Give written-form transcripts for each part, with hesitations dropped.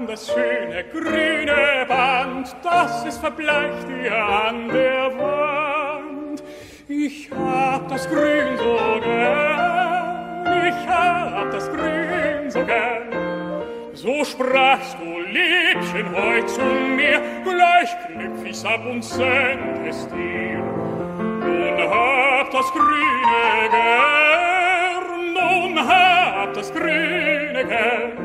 an das schöne grüne Band, das es verbleicht dir an der Wand. Ich hab das Grün so gern, ich hab das Grün so gern. So sprachst du, Liebchen, heut zu mir, gleich knüpf ich's ab und send es dir. Nun hab das Grüne gern, nun hab das Grüne gern.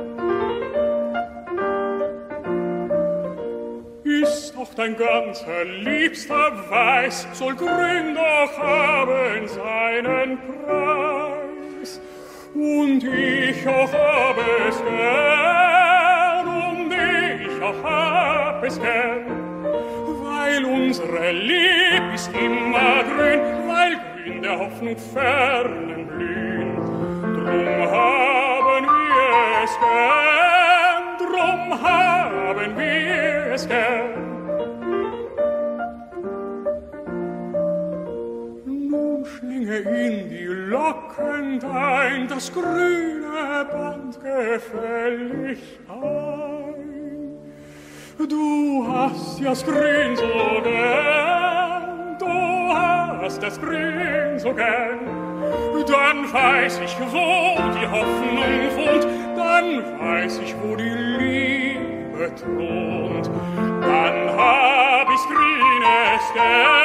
Ist doch dein ganzer liebster Weiß, soll grün doch haben seinen Preis. Und ich auch hab es gern, und ich auch hab es gern, weil unsere Lieb ist immer grün, weil grün der Hoffnung fernen blüht. Drum haben wir es gern, drum haben wir es gern. Nun schlinge in die Locken dein das grüne Band gefällig ein. Du hast ja das Grün so gern, du hast das Grün so gern. Dann weiß ich, wo die Hoffnung wohnt, dann weiß ich, wo die Liebe thront. Dann hab ich's Grünes gern.